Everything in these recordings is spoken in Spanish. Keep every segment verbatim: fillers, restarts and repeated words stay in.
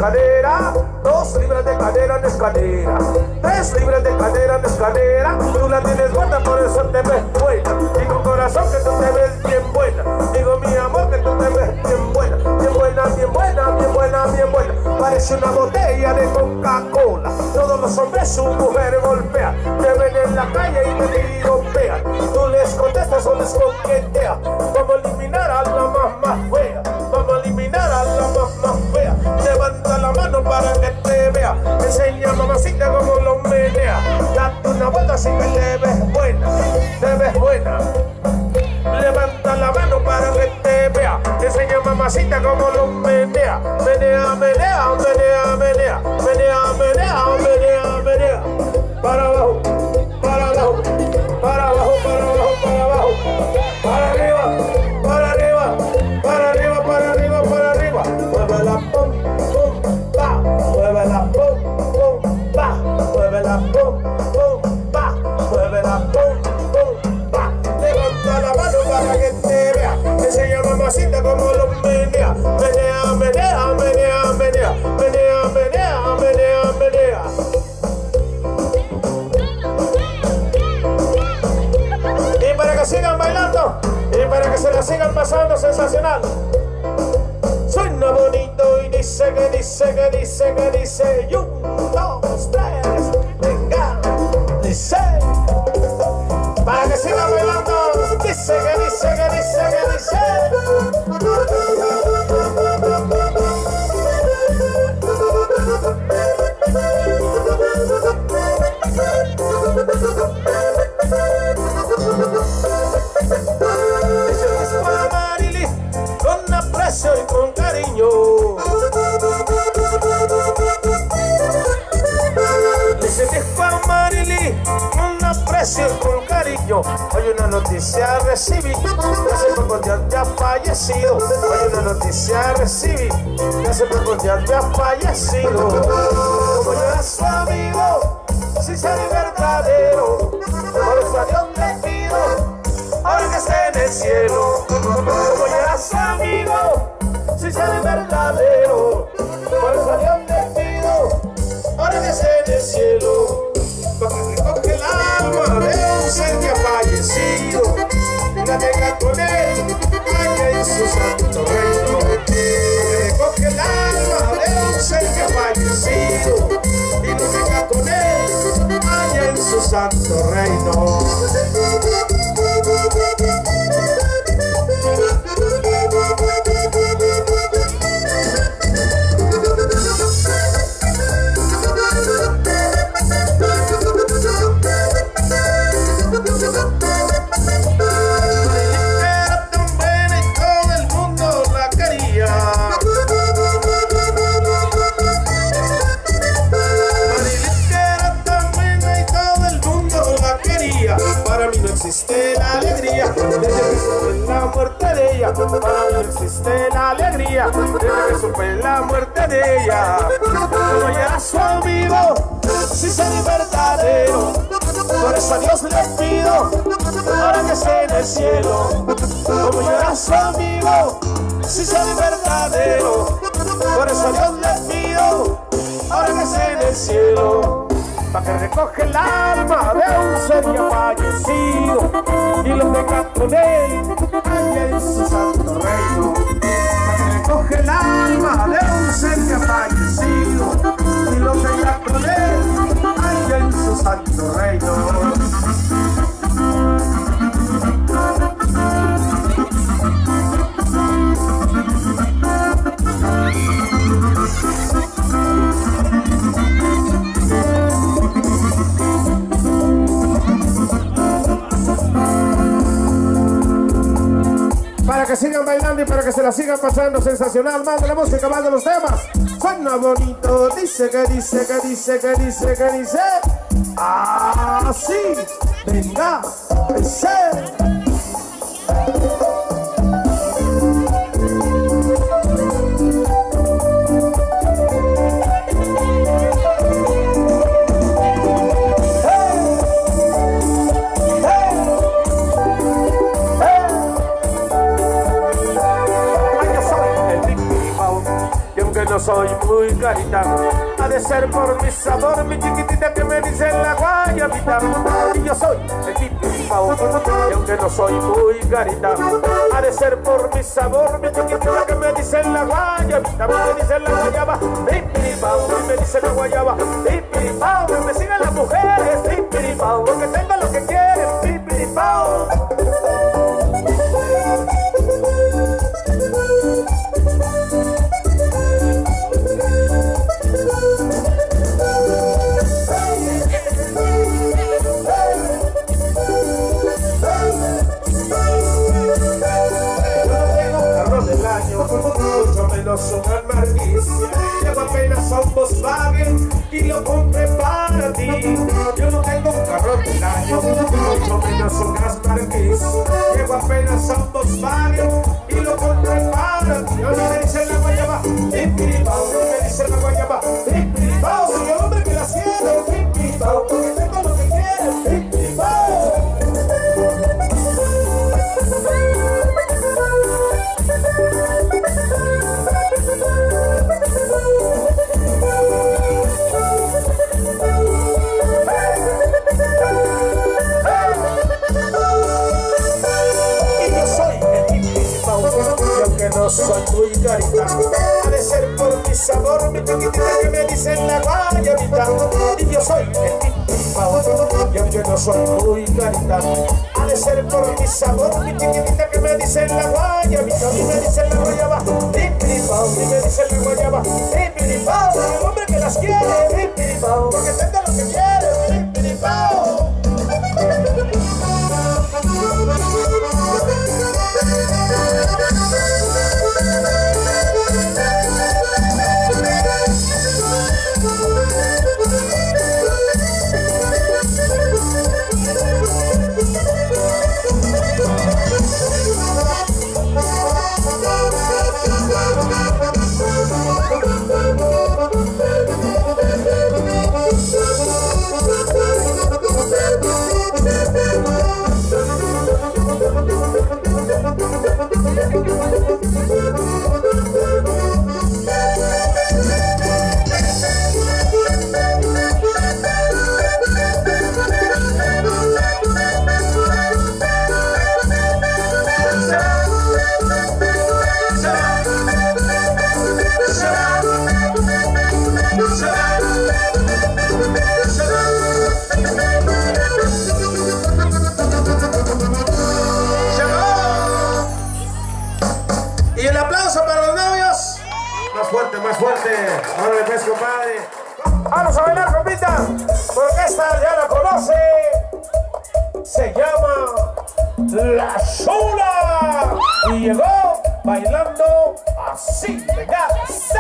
escalera, dos libras de cadera en escalera, tres libras de cadera en escalera. Tú la tienes buena, por eso te ves buena. Digo corazón que tú te ves bien buena. Digo mi amor que tú te ves bien buena. Bien buena, bien buena, bien buena, bien buena. Parece una botella de Coca-Cola. Todos los hombres su mujer golpea. Te ven en la calle y te tiropean. Tú les contestas o les coqueteas. Vamos a eliminar a la más más fea. Vamos a eliminar a la más más fea. Levanta la mano para que te vea. Enseña mamacita como lo menea. Date una vuelta así que te ves buena. Te ves buena. Levanta la mano para que te vea. Enseña mamacita como lo menea. Menea, menea, menea, menea. Menea, menea, menea, menea. Para abajo, para abajo, para abajo, para abajo, para abajo. Para arriba, para arriba, para arriba, para arriba, para arriba. Muévela, pum, pum, pa. Muévela, pum, pum, pa. Muévela, pum, pum, pa. Muévela, pum, pum, pa. Levanta la mano para que te vea. Enseña mamacita como lo menea. Menea, menea, menea, menea. Menea, menea, menea, menea. Y para que sigan bailando y para que se la sigan pasando sensacional. Suena bonito y dice que dice que dice que dice. Y un, dos, tres, venga, dice. Para que sigan bailando, dice que dice que dice que dice. Dice para Marily, con aprecio y con cariño. Dice disco a Marily, con aprecio y con cariño. Hay una noticia recibí, hace pocos días ya ha fallecido. Hay una noticia recibí, hace pocos días ya ha fallecido. Como yo era su amigo, sincero y verdadero, por eso a Dios le pido, ahora que esté en el cielo. Como yo era su amigo, sincero y verdadero, por eso a Dios le pido, ahora que esté en el cielo. Para que recoge el alma de un ser que ha fallecido y la tenga con él allá en su santo reino. Para que recoge el alma de un ser que ha fallecido y la tenga con él allá en su santo reino. Para mí no existe la alegría desde que supe la muerte de ella. Como ya era su amigo, sincero y verdadero, por eso a Dios le pido, ahora que esté en el cielo. Como yo era su amigo, sincero y verdadero, por eso a Dios le pido, ahora que esté en el cielo. Para que recoge el alma de un ser ya fallecido y lo tenga con él allá en su santo reino. Para que recoge el alma de un ser ya fallecido y lo tenga con él allá en su santo reino. Para que sigan bailando y para que se la sigan pasando sensacional. Más de la música, más de los temas. Suena bonito, dice que dice que dice que dice que dice. Así, venga, dice. No soy muy carita. Ha de ser por mi sabor, mi chiquitita, que me dicen la guayabita. Y yo soy el pipiripao, y aunque no soy muy carita, ha de ser por mi sabor, mi chiquitita, que me dicen la guayabita. Me dicen la guayaba, pipiripao, me dicen la guayaba, pipiripao. Me siguen las mujeres, pipiripao, porque tengo lo que quieren, pipiripao. Mucho menos un Almarguis. Llevo apenas a un Volkswagen y lo compré para ti. Yo no tengo un carro del año, mucho menos un Almarguis. Llevo apenas a un Volkswagen y lo compré para ti. A mí me dice la guayaba, pipiripao, me dice la guayaba, pipiripao. Soy el hombre que la quiere, pipiripao, porque tengo lo que quiere, pipiripao. No soy muy carita, ha de ser por mi sabor, mi chiquitita, que me dicen la guayabita. Y yo soy el pipiripao, y aunque no soy muy carita, ha de ser por mi sabor, mi chiquitita, que me dicen la guayabita. A mí me dicen la guayaba, pipiripao, y me dicen la guayaba, pipiripao. Soy el hombre que las quiere, pipiripao, porque tengo lo que quiere, pipiripao. Y el aplauso para los novios. Más fuerte, más fuerte. Ahora pues, compadre. Vamos a bailar, compita, porque esta ya la conoce. Se llama La Chula. Y llegó bailando así. Venga, sí.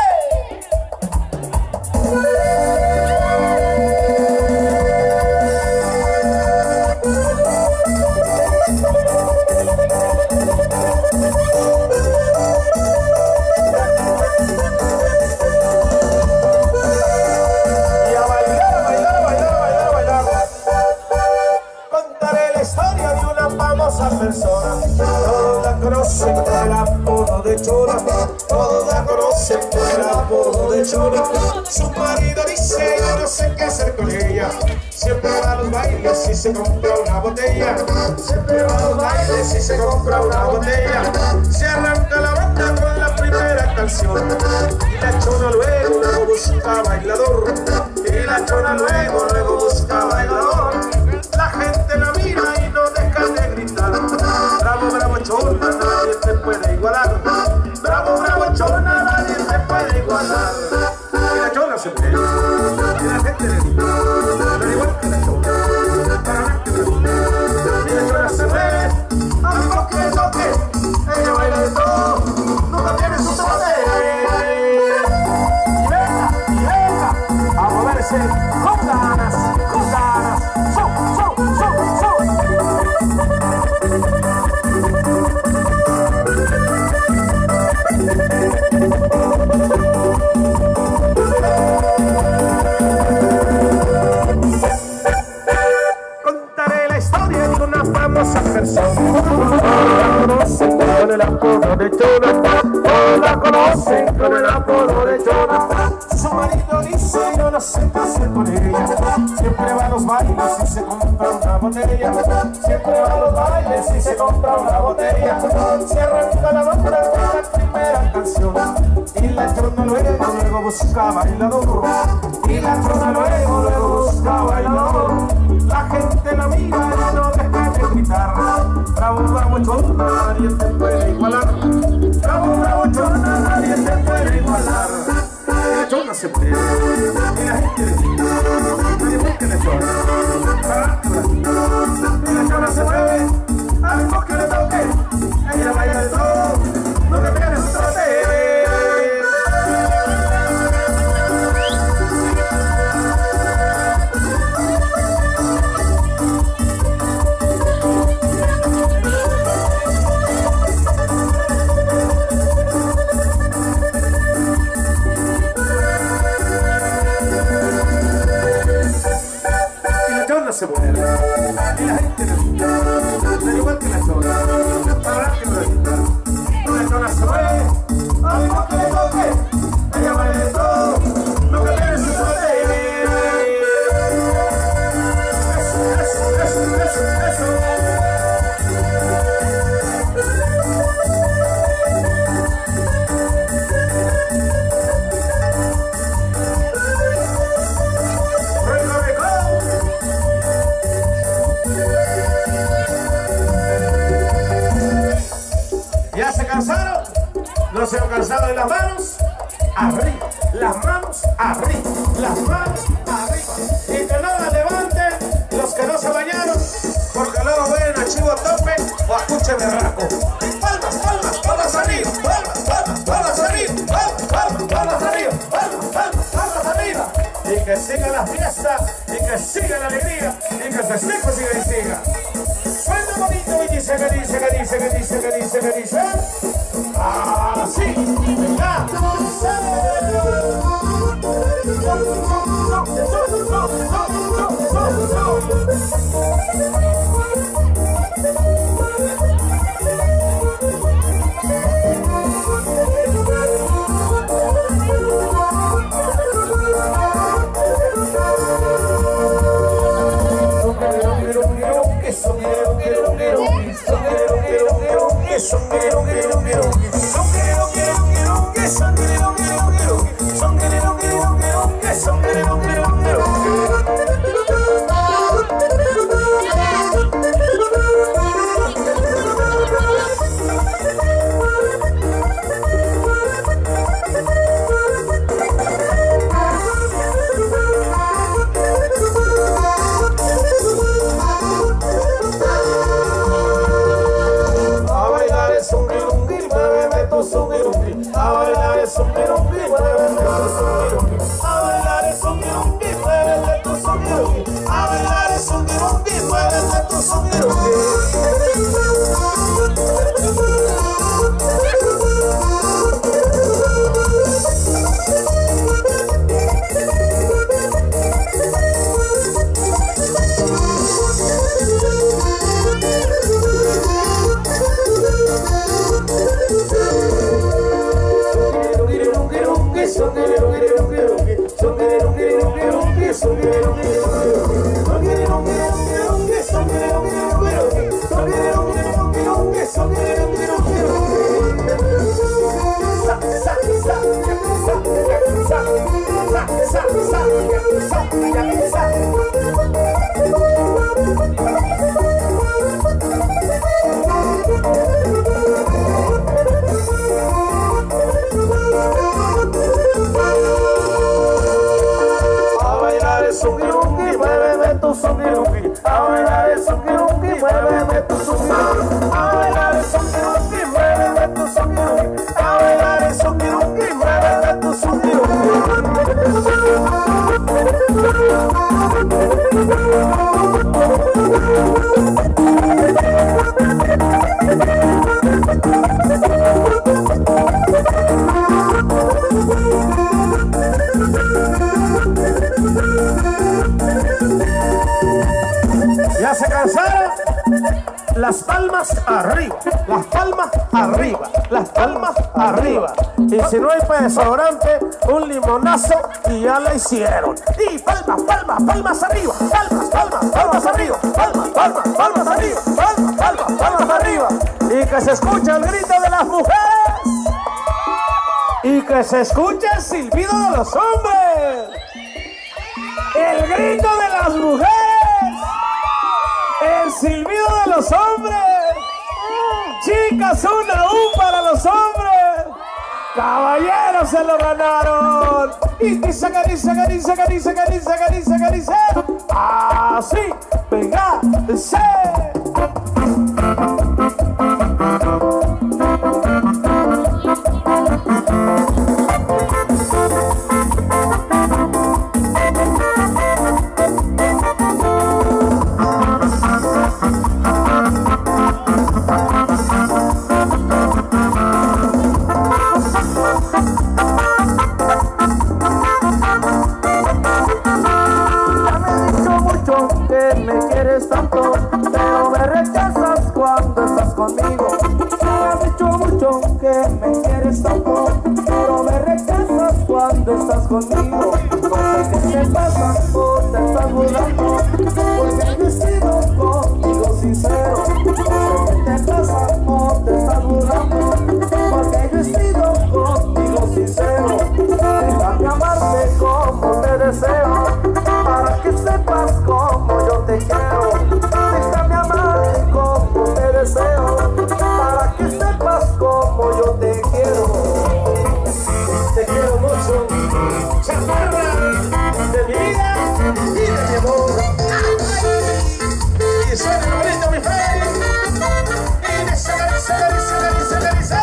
Persona, todos la conocen por el apodo de Chula, todos la conocen por el apodo de Chula. Su marido dice yo no sé qué hacer con ella, siempre va a los bailes y se compra una botella, siempre va a los bailes y se compra una botella. Se arranca la banda con la primera canción y la Chula luego, luego busca bailador, y la Chula luego, luego busca bailador. La gente la mira y no deja de gritar. Bravo, bravo, Chona, nadie te puede igualar. Bravo, bravo, Chona, nadie te puede igualar. Y la Chona se ve, y la gente le dice, pero igual que la Chona, para ver que me gusta. Y la Chona se ve, amigo que toque, ella baila de todo, nunca tiene su toque. Y venga, y venga, a moverse con ganas, con ganas. So, so, so, so. Contaré la historia de una famosa persona. Todos la conocen con el apodo de Chula, todos la conocen con el apodo de Chula. no sé qué hacer con ella. Siempre va a los bailes y se compra una botella. Siempre va a los bailes y se compra una botella. Se arranca la boca con la primera canción y la trona luego, luego busca bailador. Y la trona luego, luego busca bailador. La gente la mira y no deja de gritar. Bravo, bravo, chona, nadie te puede igualar. Bravo, bravo, chona, nadie te puede igualar. Y la chona se mueve y la gente le tira. Nadie busca la chona. Y la chona se mueve al ritmo que le toque. Ella baila de todo, lo que viene su trote. Se mueve y la gente le gusta, al igual que la chona, para que no le gusta. La chona se mueve, al igual que le toque, ella baila de todo, lo que tiene su trote. Eso, eso, eso, eso, eso. ¿Ya se cansaron? ¿No se han cansado de las manos? Arriba, las manos arriba, las manos arriba. Y que no las levanten los que no se bañaron, porque luego ven a chivo tope o a cuche berraco. Palmas, palmas, palmas arriba, palmas, palmas, palmas arriba, palmas, palmas, palmas arriba, palmas, palmas, palmas arriba. Y que siga la fiesta, y que siga la alegría, y que el festejo siga y siga. Suena bonito y dice que dice que dice que dice que dice que dice. Así, venga. ¿Ya se cansaron? las palmas arriba, las palmas arriba, las palmas arriba. Y si no hay para desodorante, un limonazo y ya la hicieron. Y palmas, palmas, palmas arriba, palmas, palmas, palmas arriba, palmas, palmas, palmas arriba, palmas, palmas, palmas arriba. Y que se escuche el grito de las mujeres. Y que se escuche el silbido de los hombres. El grito de las mujeres. El silbido de los hombres. Chicas, una U para los hombres. Caballeros se lo ganaron. Y dice que dice que dice que dice que dice que dice que dice. Así, venga, se. Tanto, pero me rechazas cuando estás conmigo. Me has dicho mucho que me quieres tanto, pero me rechazas cuando estás conmigo. No sé qué te pasa o te estás burlando, porque yo he sido contigo sincero. No sé qué te pasa o te estás burlando, porque yo he sido contigo sincero. Déjame amarte como te deseo, para que sepas cómo yo te quiero. Déjame amarte como te deseo, para que sepas cómo yo te quiero. Te quiero mucho, chaparra de mi vida y de mi amor. Y suena bonito mi fe. Y dice, dice, dice, dice, dice.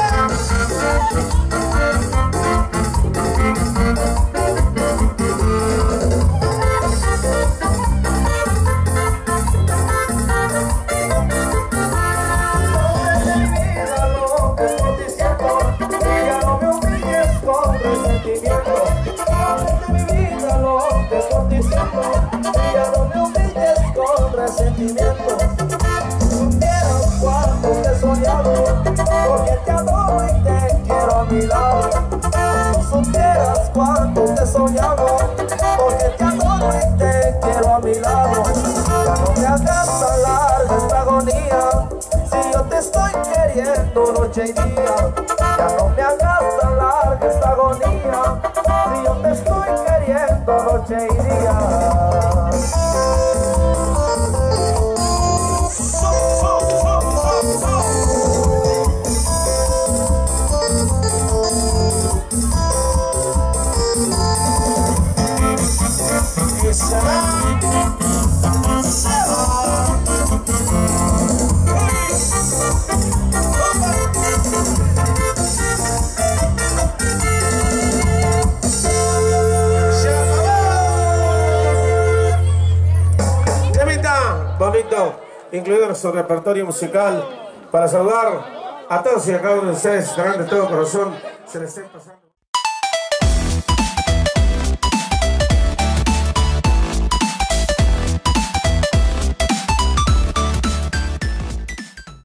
Sentimiento. Supieras cuánto te he soñado, porque te adoro y te quiero a mi lado. Supieras cuánto te he soñado, porque te adoro y te quiero a mi lado. Ya no me hagas tan larga esta agonía, si yo te estoy queriendo noche y día. Ya no me hagas tan larga esta agonía, si yo te estoy queriendo noche y día. Bonito, incluido nuestro repertorio musical, para saludar a todos y a cada uno de ustedes, de todo corazón, se les esté pasando.